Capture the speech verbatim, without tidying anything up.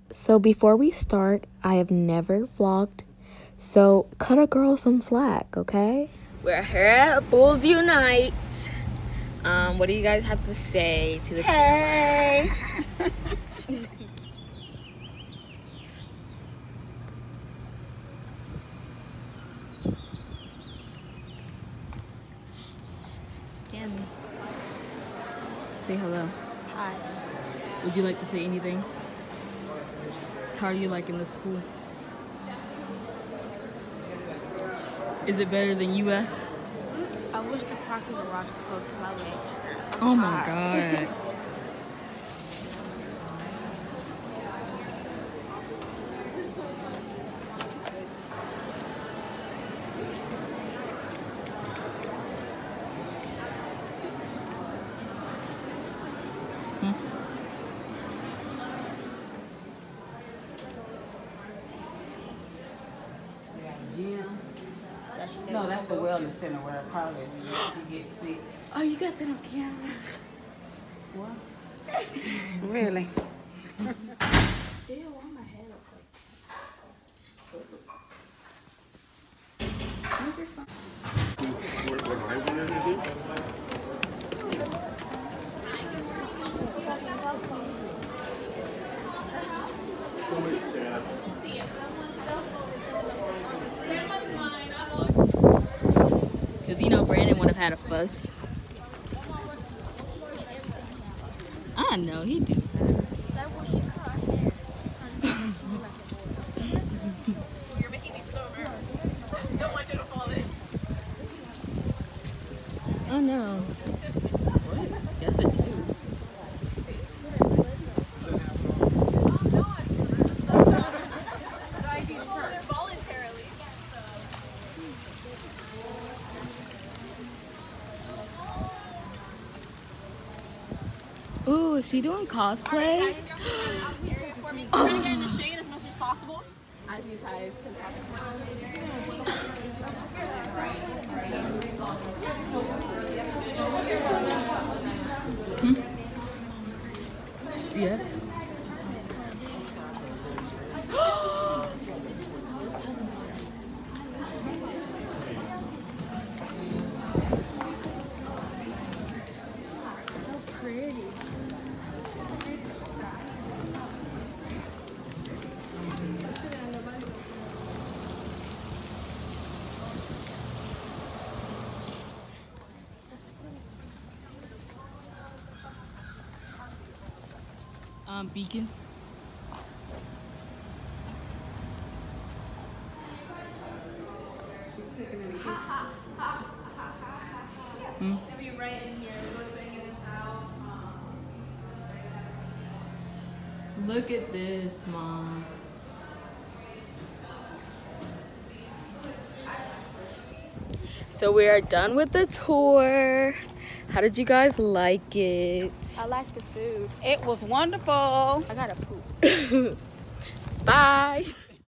So before we start, I have never vlogged, so cut a girl some slack, okay? We're here at Bulls Unite. Um, what do you guys have to say to the Hey! Cammy, say hello. Hi. Would you like to say anything? How are you liking the school? Is it better than U F? I wish the parking garage was close to my legs hurt. Oh my god. Gym. No, that's the wellness center where probably you get sick. Oh, you got that on camera? What? Really? Ew, why my head up like? Move your phone. What, what I wanted to do? Because you know Brandon would have had a fuss. I know, he do. You're making me so nervous. Don't want you to fall in. Oh no. What? Yes, it do. Voluntarily. Ooh, is she doing cosplay? For me, trying to get in the shade as much as possible. As you guys can Yes. Um, Beacon. Hmm? be right in here. Go to any other style. Look at this, Mom. So we are done with the tour. How did you guys like it? I like the food. It was wonderful. I gotta poop. Bye.